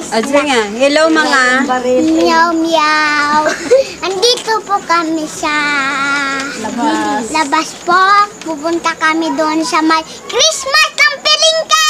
Adyo nga. Hello mga. Meow meow. Andito po kami sa labas po. Pupunta kami doon sa may Christmas ng Pilingke!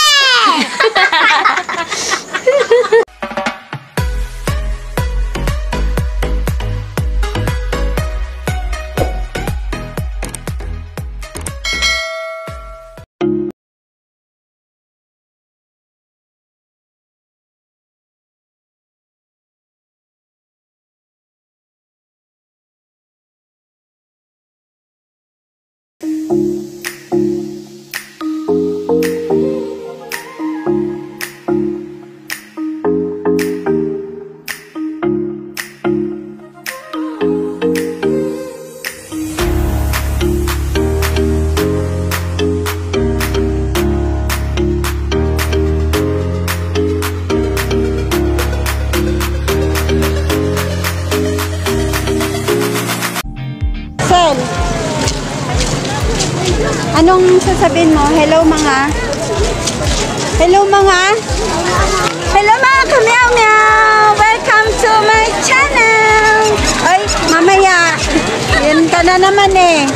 Anong sasabihin mo? Hello mga. Hello mga. Hello mga ka-meow meow. Welcome to my channel. Ay, mamaya. Yan ka na naman eh.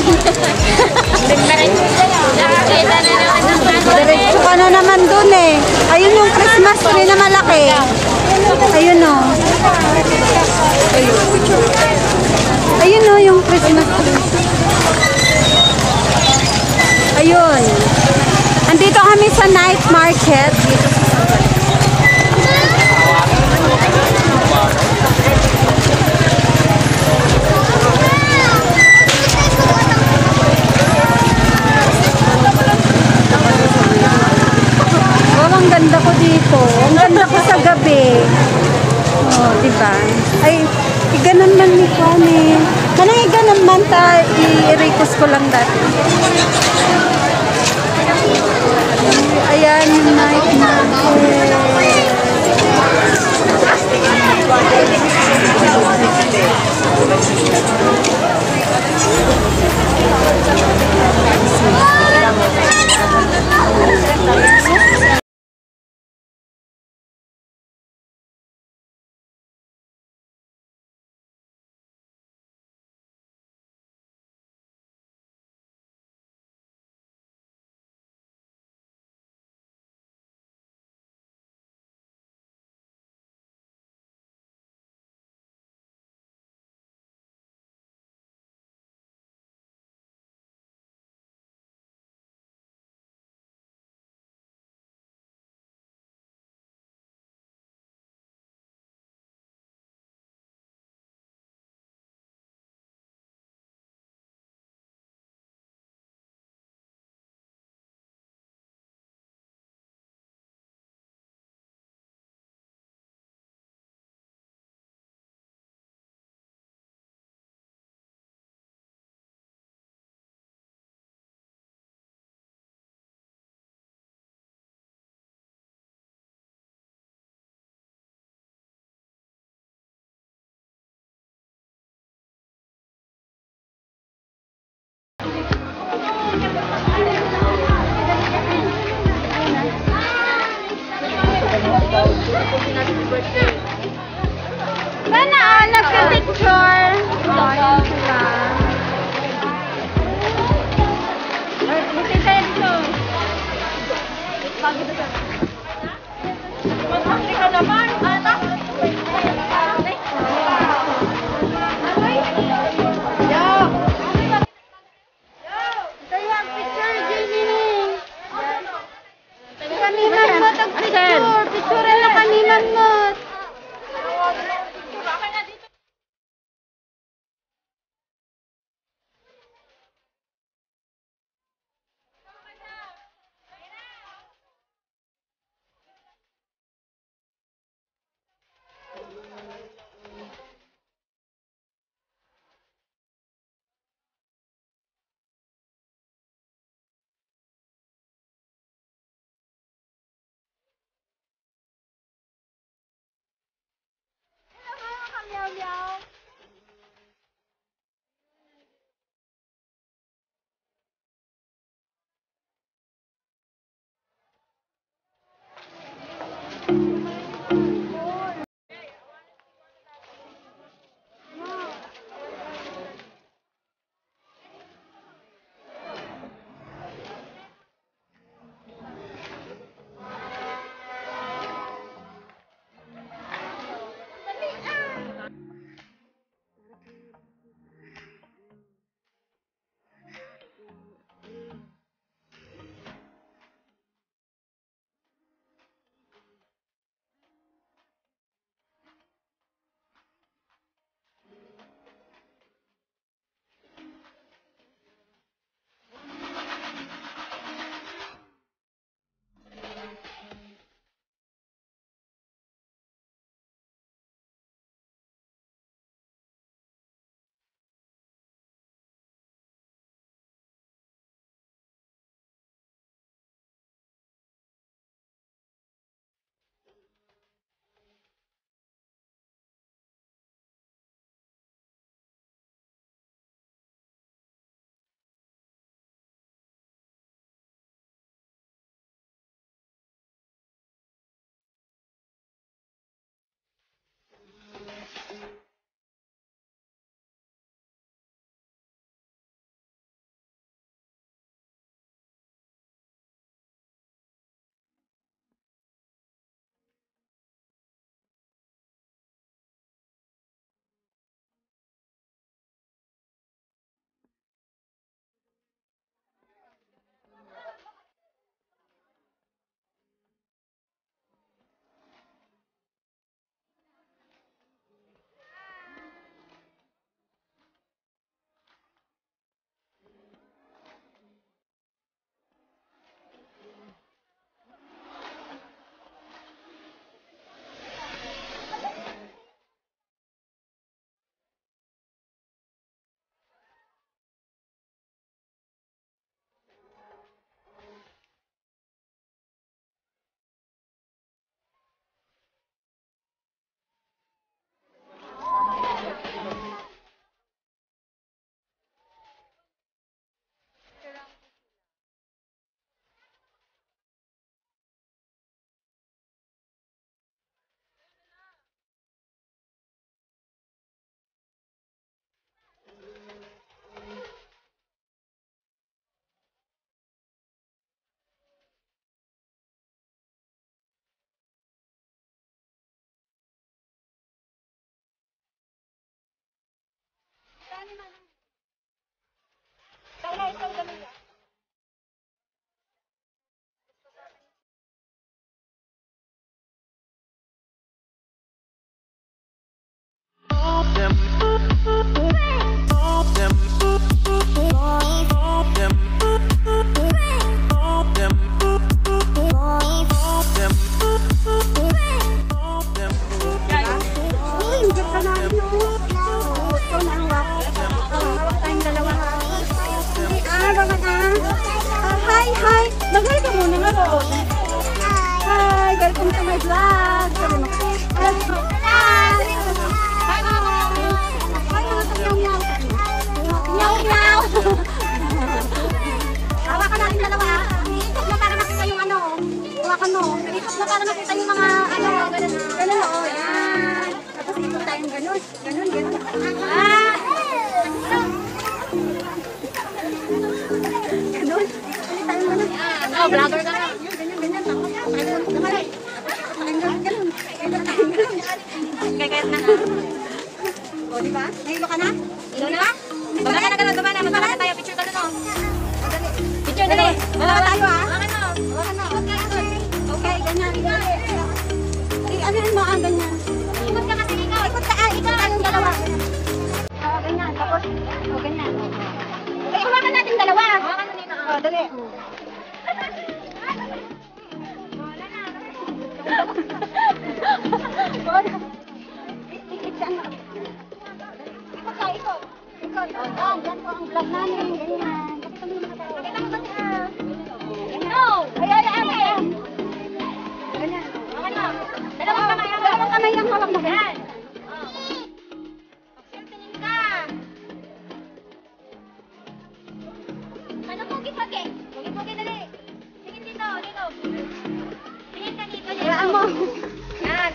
Diretso ka na naman dun eh. Ayun yung Christmas tree na malaki. Ayun o. Ayun o yung Christmas tree. Ayun. Andito kami sa night market. Oh, ang ganda ko dito. Ang ganda ko sa gabi. Oh, diba? Ay, iganan man ni Kwame. Kanang iganan man ta, i-request ko lang dati. Ayan yung night market. Sana nagka-picture. Oh, yun sila. Buti tayo dito. Masakti ka naman. Anak. Kaniman mo, tag-picture. Picture na kaniman mo. Ganun, oo. Yan. Tapos ikot tayong ganun. Ganun. Ganun. Ulit tayong ganun. Oh, vlogger ka na. Ganyan. Tapos nakalay. Ganun. Kaya na. O, di ba? Nahilo ka na? Ilo na? Baba ka na ganun, baba na. Baba na tayo. Picture ka na, no? Picture na, Baba tayo, ha? Baba na. Hawakan na. Okay, ganyan. Ano mo ang ganyan? Ikot ka kasi ikaw. Ikot ka, ikot tayong dalawa. Oo, ganyan. Tapos, ganyan. Okay, hawakan natin dalawa. Hawakan mo dito. O, dali. Ikot ka, ikot. Ikot. O, dyan po ang vlog namin. Ganyan. Kasi kami nakatawa. No! Ayan. Ganyan. Hawakan mo. Dalawang kamay. Dalawang kamay ang hawak mo. Yan. Tingin ka. Ano pogi-pogi? Pogi-pogi, dali. Tingin dito, dito. Tingin ka dito. Hayaan mo. Yan.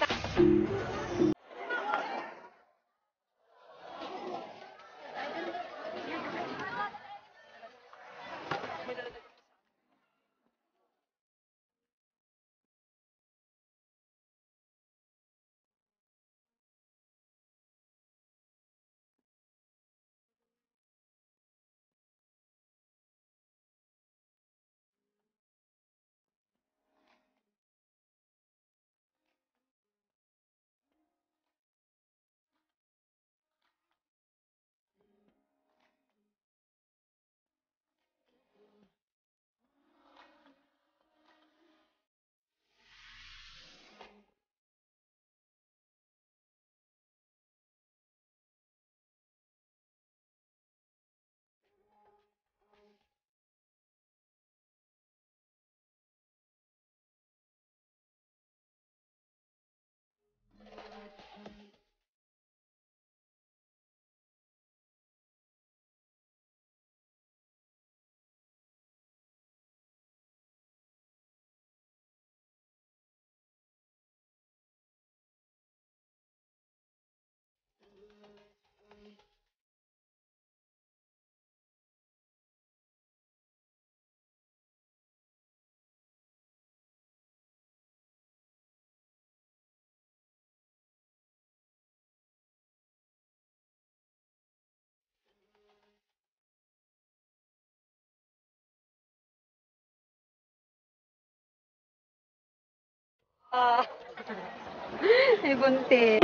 Ay, bunti.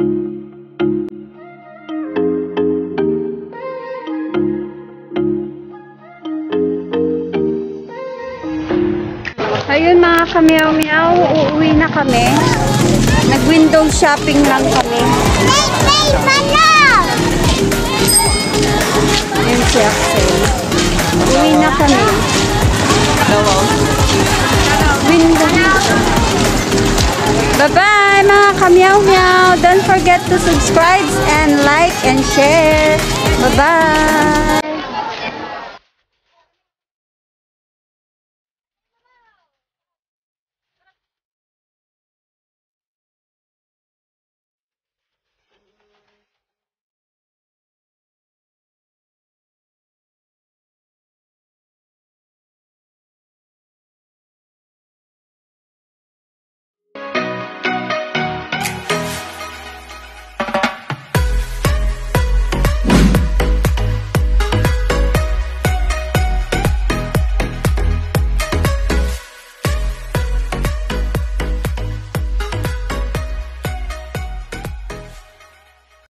Ayun mga kamiyaw-miyaw, uuwi na kami. Nag-window shopping lang kami. Ayun si Axel. Uuwi na kami. Window. Bye-bye mga kamiyaw-miyaw. Don't forget to subscribe and like and share. Bye-bye.